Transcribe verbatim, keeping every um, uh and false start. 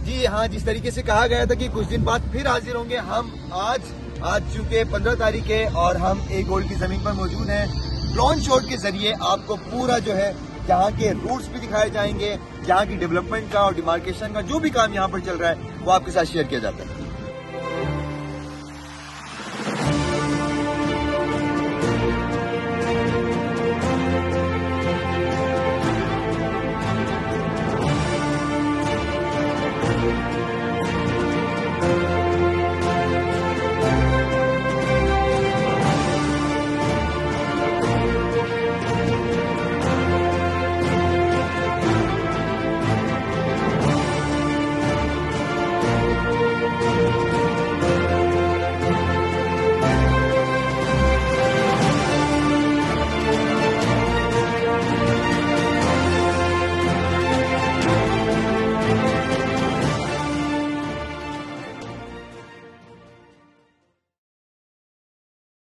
जी हाँ, जिस तरीके से कहा गया था कि कुछ दिन बाद फिर हाजिर होंगे हम, आज आज चूंकि पंद्रह तारीख है और हम ए गोल्ड की जमीन पर मौजूद हैं। ड्रोन शॉट के जरिए आपको पूरा जो है यहाँ के रूट्स भी दिखाए जाएंगे, यहाँ की डेवलपमेंट का और डिमार्केशन का जो भी काम यहाँ पर चल रहा है वो आपके साथ शेयर किया जाता है।